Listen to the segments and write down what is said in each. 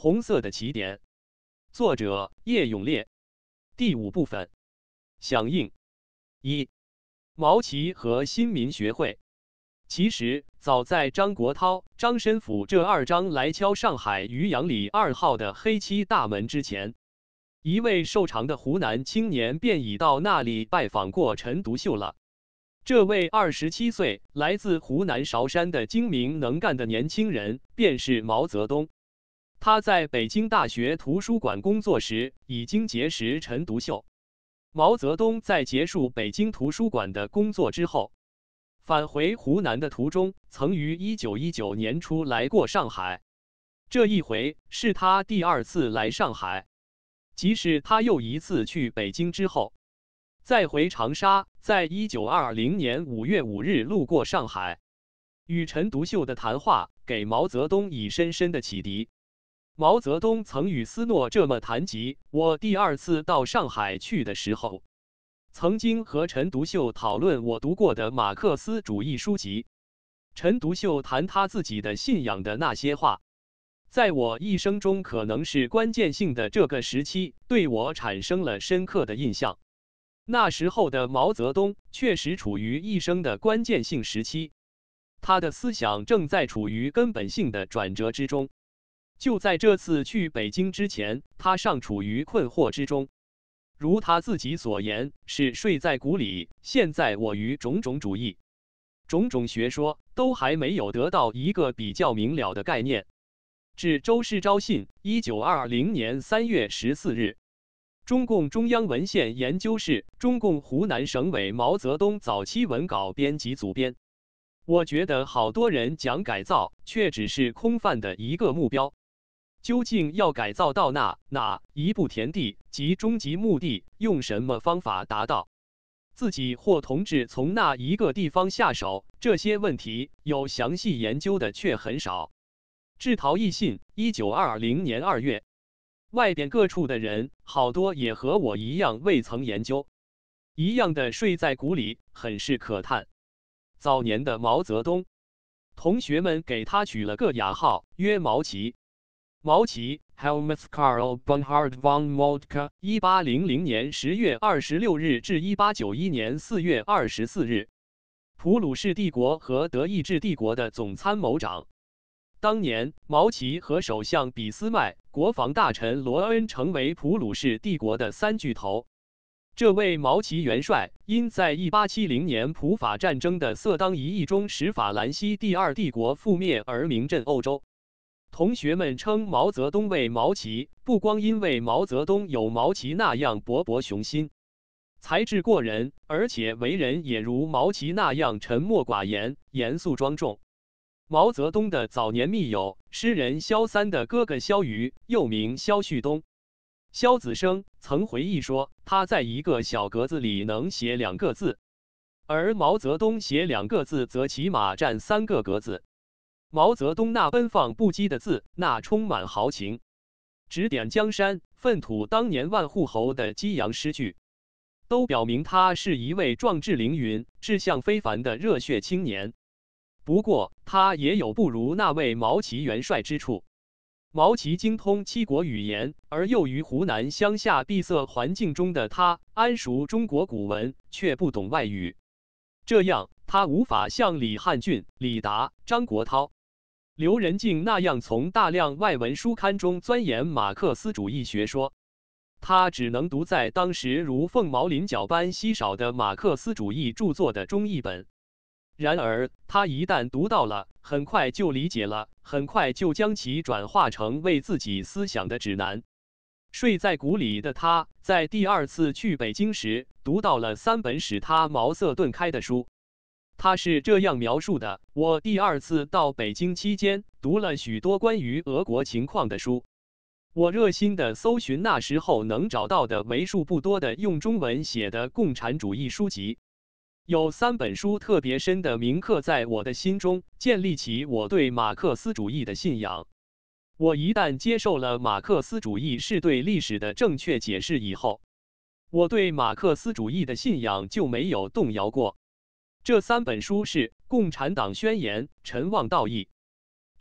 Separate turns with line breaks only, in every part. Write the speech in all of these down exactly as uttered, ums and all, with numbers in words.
红色的起点。作者叶永烈。第五部分。响应。一、毛奇和新民学会。其实，早在张国焘、张申府这二张来敲上海渔阳里二号的黑漆大门之前，一位瘦长的湖南青年便已到那里拜访过陈独秀了。这位二十七岁、来自湖南韶山的精明能干的年轻人，便是毛泽东。他在北京大学图书馆工作时，已经结识陈独秀。毛泽东在结束北京图书馆的工作之后，返回湖南的途中，曾于一九一九年初来过上海。这一回是他第二次来上海，即使他又一次去北京之后，再回长沙，在一九二零年五月五日路过上海，与陈独秀的谈话给毛泽东以深深的启迪。毛泽东曾与斯诺这么谈及我第二次到上海去的时候，曾经和陈独秀讨论我读过的马克思主义书籍。陈独秀谈他自己的信仰的那些话，在我一生中可能是关键性的这个时期，对我产生了深刻的印象。那时候的毛泽东确实处于一生的关键性时期，他的思想正在处于根本性的转折之中。就在这次去北京之前，他尚处于困惑之中。如他自己所言，是睡在鼓里。现在我于种种主义、种种学说都还没有得到一个比较明了的概念。至周世钊信，一九二零年三月十四日，中共中央文献研究室、中共湖南省委毛泽东早期文稿编辑组编。我觉得好多人讲改造，却只是空泛的一个目标。究竟要改造到哪哪一步田地及终极目的，用什么方法达到？自己或同志从那一个地方下手，这些问题有详细研究的却很少。制陶易信，一九二零年二月，外边各处的人好多也和我一样未曾研究，一样的睡在鼓里，很是可叹。早年的毛泽东，同学们给他取了个雅号，曰毛奇。毛奇 Helmut Karl Bernhard von Moltke， 一八零零年十月二十六日至一八九一年四月二十四日，普鲁士帝国和德意志帝国的总参谋长。当年，毛奇和首相俾斯麦、国防大臣罗恩成为普鲁士帝国的三巨头。这位毛奇元帅因在一八七零年普法战争的色当一役中使法兰西第二帝国覆灭而名震欧洲。同学们称毛泽东为毛奇，不光因为毛泽东有毛奇那样勃勃雄心、才智过人，而且为人也如毛奇那样沉默寡言、严肃庄重。毛泽东的早年密友，诗人萧三的哥哥萧瑜，又名萧旭东、萧子升，曾回忆说，他在一个小格子里能写两个字，而毛泽东写两个字则起码占三个格子。毛泽东那奔放不羁的字，那充满豪情、指点江山、粪土当年万户侯的激扬诗句，都表明他是一位壮志凌云、志向非凡的热血青年。不过，他也有不如那位毛奇元帅之处。毛奇精通七国语言，而又于湖南乡下闭塞环境中的他，谙熟中国古文，却不懂外语。这样，他无法像李汉俊、李达、张国焘、刘仁静那样从大量外文书刊中钻研马克思主义学说，他只能读在当时如凤毛麟角般稀少的马克思主义著作的中译本。然而，他一旦读到了，很快就理解了，很快就将其转化成为自己思想的指南。睡在鼓里的他，在第二次去北京时，读到了三本使他茅塞顿开的书。他是这样描述的：我第二次到北京期间，读了许多关于俄国情况的书。我热心地搜寻那时候能找到的为数不多的用中文写的共产主义书籍。有三本书特别深地铭刻在我的心中，建立起我对马克思主义的信仰。我一旦接受了马克思主义是对历史的正确解释以后，我对马克思主义的信仰就没有动摇过。这三本书是《共产党宣言》《陈望道义》《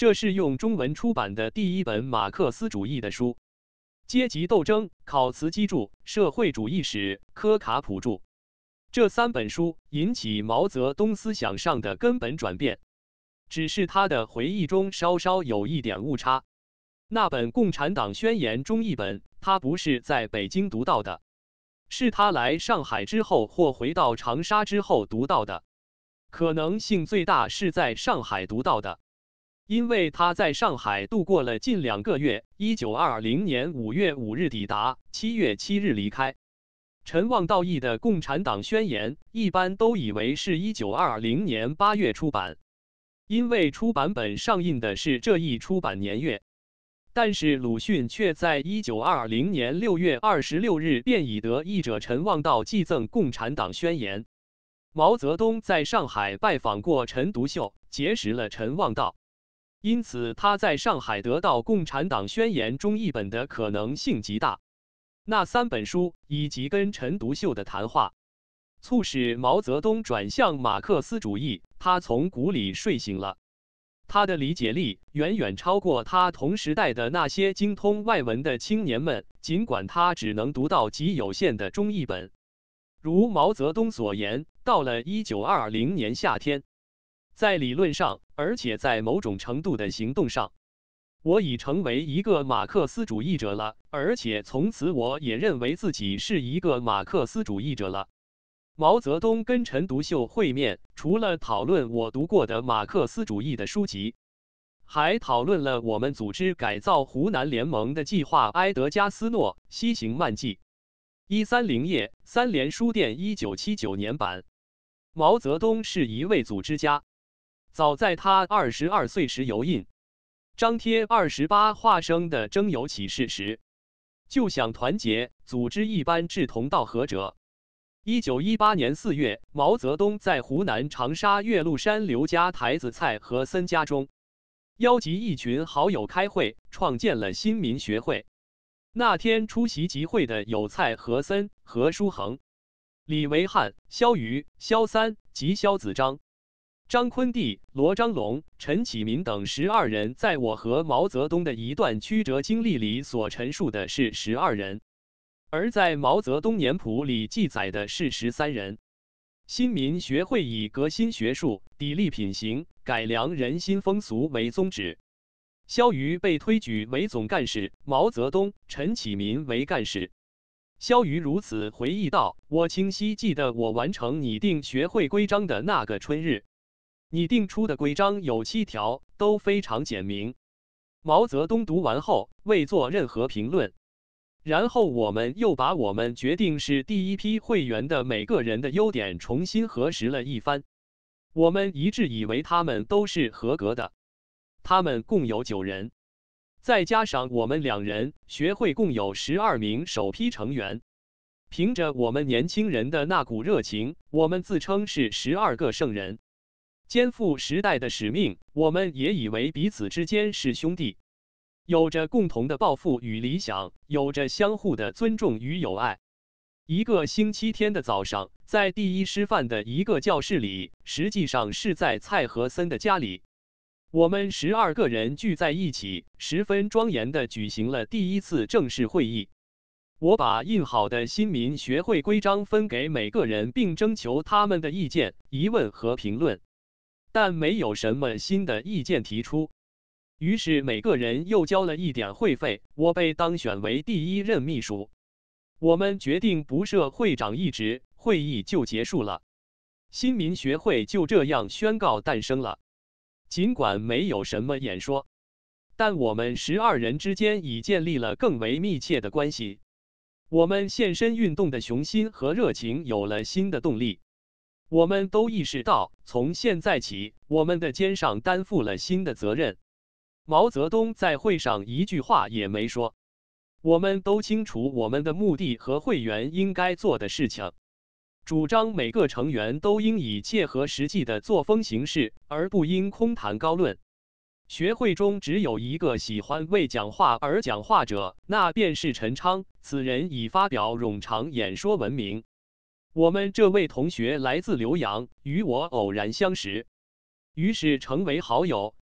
这是用中文出版的第一本马克思主义的书。阶级斗争、考茨基著，社会主义史，科卡普著。这三本书引起毛泽东思想上的根本转变，只是他的回忆中稍稍有一点误差。那本《共产党宣言》中译本，他不是在北京读到的，是他来上海之后或回到长沙之后读到的。可能性最大是在上海读到的，因为他在上海度过了近两个月，一九二零年五月五日抵达，七月七日离开。陈望道译的《共产党宣言》一般都以为是一九二零年八月出版，因为出版本上印的是这一出版年月。但是鲁迅却在一九二零年六月二十六日便以得译者陈望道寄赠《共产党宣言》。毛泽东在上海拜访过陈独秀，结识了陈望道，因此他在上海得到《共产党宣言》中译本的可能性极大。那三本书以及跟陈独秀的谈话，促使毛泽东转向马克思主义，他从谷里睡醒了。他的理解力远远超过他同时代的那些精通外文的青年们，尽管他只能读到极有限的中译本。如毛泽东所言，到了一九二零年夏天，在理论上，而且在某种程度的行动上，我已成为一个马克思主义者了，而且从此我也认为自己是一个马克思主义者了。毛泽东跟陈独秀会面，除了讨论我读过的马克思主义的书籍，还讨论了我们组织改造湖南联盟的计划。埃德加斯诺《西行漫记》一三零页，三联书店一九七九年版。毛泽东是一位组织家，早在他二十二岁时油印、张贴二十八化生的征友启事时，就想团结、组织一般志同道合者。一九一八年四月，毛泽东在湖南长沙岳麓山刘家台子蔡和森家中，邀集一群好友开会，创建了新民学会。那天出席集会的有蔡和森、何书衡、李维汉、萧瑜、萧三及萧子章、张坤地、罗章龙、陈启民等十二人。在我和毛泽东的一段曲折经历里所陈述的是十二人，而在毛泽东年谱里记载的是十三人。新民学会以革新学术、砥砺品行、改良人心风俗为宗旨。萧瑜被推举为总干事，毛泽东、陈启民为干事。萧瑜如此回忆道：“我清晰记得我完成拟定学会规章的那个春日，拟定出的规章有七条，都非常简明。”毛泽东读完后未做任何评论。然后我们又把我们决定是第一批会员的每个人的优点重新核实了一番。我们一致以为他们都是合格的。他们共有九人，再加上我们两人，学会共有十二名首批成员。凭着我们年轻人的那股热情，我们自称是十二个圣人，肩负时代的使命。我们也以为彼此之间是兄弟，有着共同的抱负与理想，有着相互的尊重与友爱。一个星期天的早上，在第一师范的一个教室里，实际上是在蔡和森的家里，我们十二个人聚在一起，十分庄严地举行了第一次正式会议。我把印好的新民学会规章分给每个人，并征求他们的意见、疑问和评论，但没有什么新的意见提出。于是每个人又交了一点会费，我被当选为第一任秘书。我们决定不设会长一职，会议就结束了。新民学会就这样宣告诞生了。尽管没有什么演说，但我们十二人之间已建立了更为密切的关系。我们献身运动的雄心和热情有了新的动力。我们都意识到，从现在起，我们的肩上担负了新的责任。毛泽东在会上一句话也没说。我们都清楚我们的目的和会员应该做的事情，主张每个成员都应以切合实际的作风行事，而不应空谈高论。学会中只有一个喜欢为讲话而讲话者，那便是陈昌，此人以发表冗长演说闻名。我们这位同学来自浏阳，与我偶然相识，于是成为好友，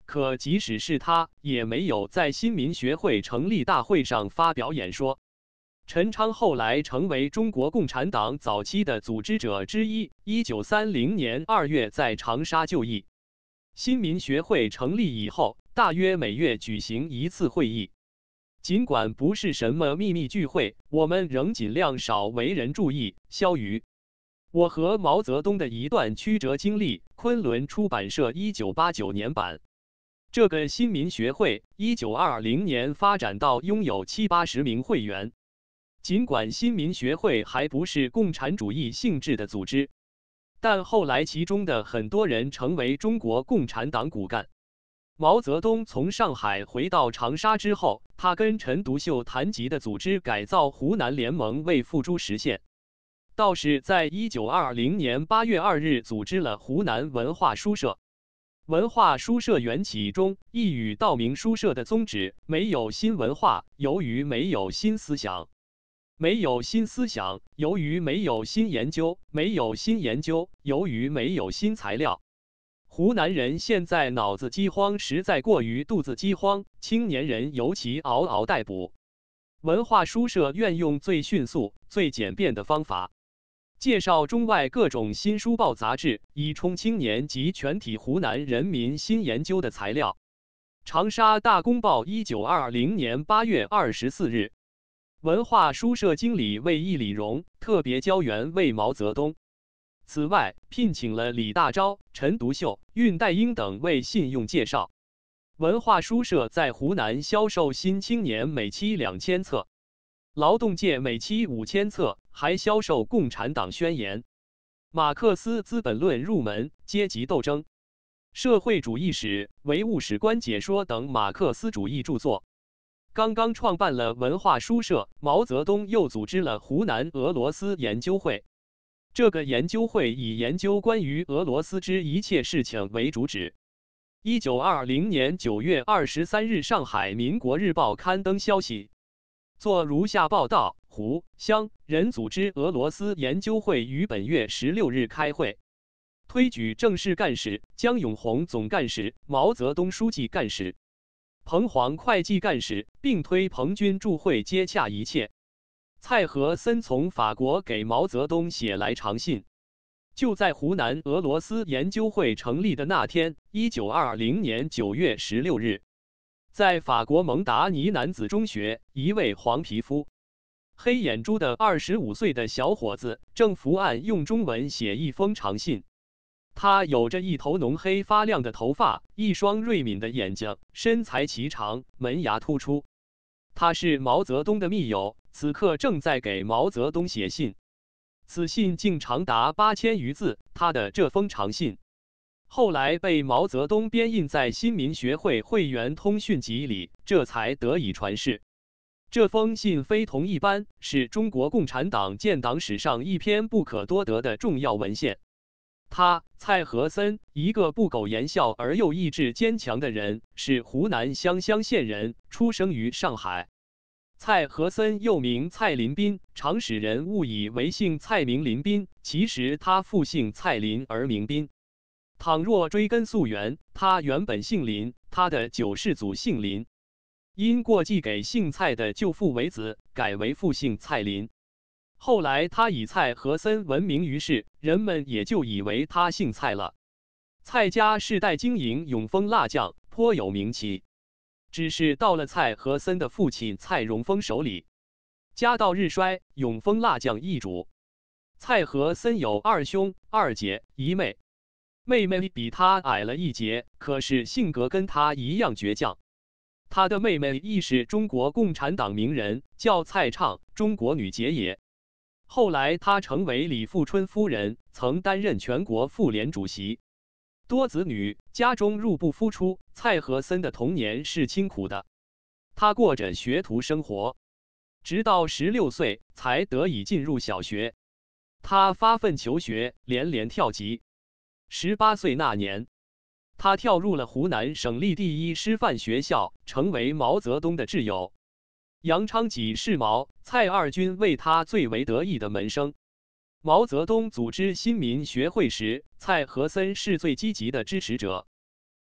可即使是他，也没有在新民学会成立大会上发表演说。陈昌后来成为中国共产党早期的组织者之一。一九三零年二月在长沙就义。新民学会成立以后，大约每月举行一次会议。尽管不是什么秘密聚会，我们仍尽量少为人注意。萧瑜，我和毛泽东的一段曲折经历。昆仑出版社一九八九年版。这个新民学会一九二零年发展到拥有七八十名会员。尽管新民学会还不是共产主义性质的组织，但后来其中的很多人成为中国共产党骨干。毛泽东从上海回到长沙之后，他跟陈独秀谈及的组织改造湖南联盟未付诸实现，倒是在一九二零年八月二日组织了湖南文化书社。文化书社缘起中一语道明书社的宗旨：没有新文化，由于没有新思想；没有新思想，由于没有新研究；没有新研究，由于没有新材料。湖南人现在脑子饥荒实在过于肚子饥荒，青年人尤其嗷嗷待哺。文化书社愿用最迅速、最简便的方法，介绍中外各种新书报杂志，以充青年及全体湖南人民新研究的材料。长沙大公报一九二零年八月二十四日。文化书社经理为易礼荣，特别交员为毛泽东。此外，聘请了李大钊、陈独秀、恽代英等为信用介绍。文化书社在湖南销售《新青年》每期两千册，劳动界每期五千册，还销售《共产党宣言》、马克思资本论入门、阶级斗争、社会主义史、唯物史观解说等马克思主义著作。刚刚创办了文化书社，毛泽东又组织了湖南俄罗斯研究会。这个研究会以研究关于俄罗斯之一切事情为主旨。一九二零年九月二十三日，上海《民国日报》刊登消息，作如下报道：湖湘人组织俄罗斯研究会于本月十六日开会，推举正式干事江永红总干事，毛泽东书记干事，彭黄会计干事，并推彭军驻会接洽一切。蔡和森从法国给毛泽东写来长信。就在湖南俄罗斯研究会成立的那天，一九二零年九月十六日，在法国蒙达尼男子中学，一位黄皮肤、黑眼珠的二十五岁的小伙子正伏案用中文写一封长信。他有着一头浓黑发亮的头发，一双锐敏的眼睛，身材颀长，门牙突出。他是毛泽东的密友，此刻正在给毛泽东写信。此信竟长达八千余字。他的这封长信后来被毛泽东编印在新民学会会员通讯集里，这才得以传世。这封信非同一般，是中国共产党建党史上一篇不可多得的重要文献。他蔡和森，一个不苟言笑而又意志坚强的人，是湖南湘乡县人，出生于上海。蔡和森又名蔡林彬，常使人误以为姓蔡名林彬，其实他父姓蔡林而名彬。倘若追根溯源，他原本姓林，他的九世祖姓林，因过继给姓蔡的舅父为子，改为复姓蔡林。后来他以蔡和森闻名于世，人们也就以为他姓蔡了。蔡家世代经营永丰蜡匠，颇有名气。只是到了蔡和森的父亲蔡荣丰手里，家道日衰，永丰蜡匠易主。蔡和森有二兄、二姐、一妹，妹妹比他矮了一截，可是性格跟他一样倔强。他的妹妹亦是中国共产党名人，叫蔡畅，中国女杰也。后来她成为李富春夫人，曾担任全国妇联主席。多子女，家中入不敷出。蔡和森的童年是清苦的，他过着学徒生活，直到十六岁才得以进入小学。他发奋求学，连连跳级。十八岁那年，他跳入了湖南省立第一师范学校，成为毛泽东的挚友。杨昌济是毛、蔡二军为他最为得意的门生。毛泽东组织新民学会时，蔡和森是最积极的支持者。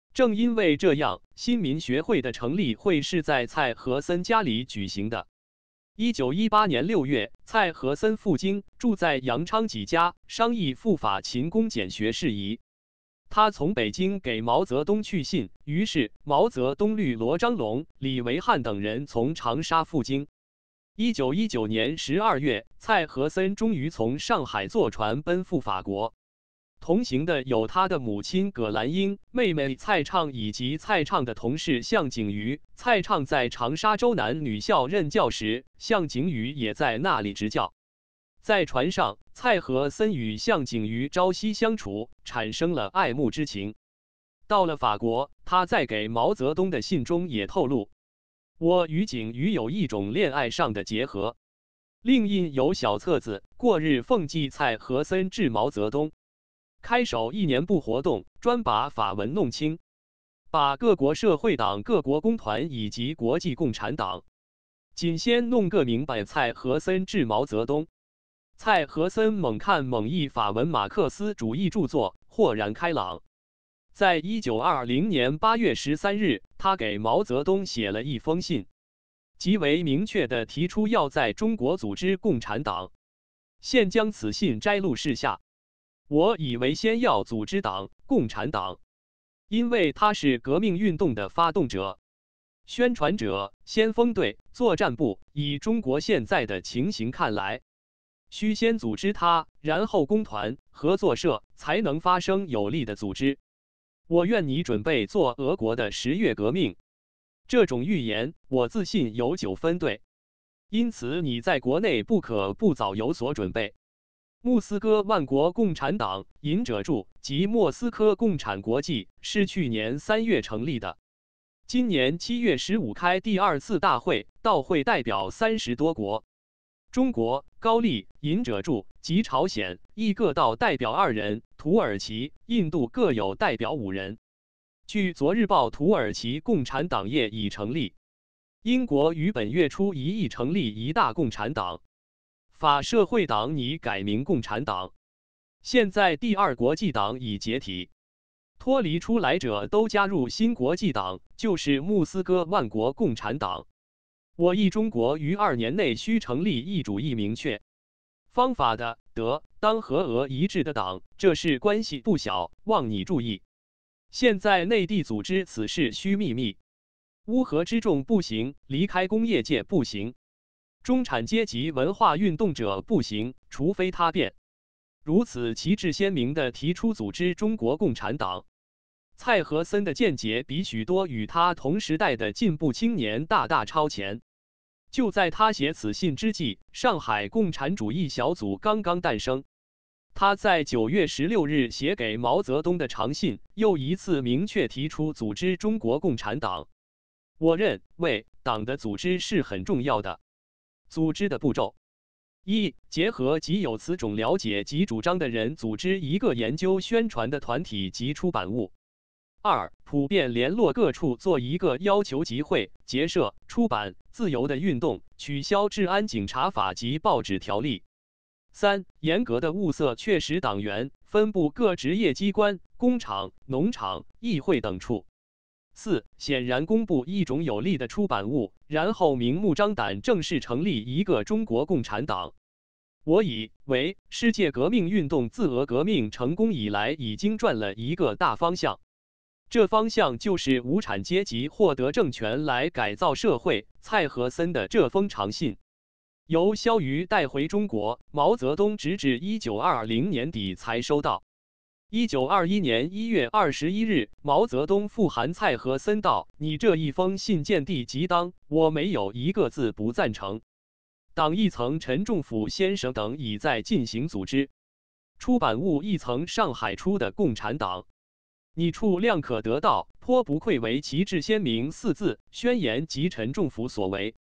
正因为这样，新民学会的成立会是在蔡和森家里举行的。一九一八年六月，蔡和森赴京，住在杨昌济家，商议赴法勤工俭学事宜。他从北京给毛泽东去信，于是毛泽东率罗章龙、李维汉等人从长沙赴京。一九一九年十二月，蔡和森终于从上海坐船奔赴法国。同行的有他的母亲葛兰英、妹妹蔡畅以及蔡畅的同事向景瑜。蔡畅在长沙州南女校任教时，向景瑜也在那里执教。在船上，蔡和森与向景瑜朝夕相处，产生了爱慕之情。到了法国，他在给毛泽东的信中也透露：“我与景瑜有一种恋爱上的结合。”另印有小册子，过日奉寄蔡和森致毛泽东。开首一年不活动，专把法文弄清，把各国社会党、各国工团以及国际共产党，仅先弄个明白。蔡和森致毛泽东。蔡和森猛看猛译法文马克思主义著作，豁然开朗。在一九二零年八月十三日，他给毛泽东写了一封信，极为明确地提出要在中国组织共产党。现将此信摘录示下。我以为先要组织党，共产党，因为他是革命运动的发动者、宣传者、先锋队、作战部。以中国现在的情形看来，需先组织他，然后工团、合作社才能发生有力的组织。我愿你准备做俄国的十月革命。这种预言，我自信有九分对。因此你在国内不可不早有所准备。莫斯科万国共产党隐者著及莫斯科共产国际是去年三月成立的，今年七月十五开第二次大会，到会代表三十多国。中国、高丽、隐者著及朝鲜亦各道代表二人，土耳其、印度各有代表五人。据昨日报，土耳其共产党业已成立。英国于本月初一议成立一大共产党。法社会党拟改名共产党。现在第二国际党已解体，脱离出来者都加入新国际党，就是莫斯科万国共产党。我议中国于二年内需成立一主义明确、方法的德当和俄一致的党，这事关系不小，望你注意。现在内地组织此事需秘密，乌合之众不行，离开工业界不行。中产阶级文化运动者不行，除非他变。如此旗帜鲜明地提出组织中国共产党。蔡和森的见解比许多与他同时代的进步青年大大超前。就在他写此信之际，上海共产主义小组刚刚诞生。他在九月十六日写给毛泽东的长信，又一次明确提出组织中国共产党。我认为党的组织是很重要的。组织的步骤：一、结合及有此种了解及主张的人，组织一个研究宣传的团体及出版物；二、普遍联络各处，做一个要求集会、结社、出版自由的运动，取消治安警察法及报纸条例；三、严格的物色确实党员，分布各职业机关、工厂、农场、议会等处。四、显然公布一种有力的出版物，然后明目张胆正式成立一个中国共产党。我以为世界革命运动自俄革命成功以来已经转了一个大方向，这方向就是无产阶级获得政权来改造社会。蔡和森的这封长信由萧瑜带回中国，毛泽东直至一九二零年底才收到。一九二一年一月二十一日，毛泽东复函蔡和森道：“你这一封信见地即当，我没有一个字不赞成。党一层陈仲甫先生等已在进行组织，出版物一层上海出的《共产党》，你处量可得到，颇不愧为旗帜鲜明四字宣言及陈仲甫所为。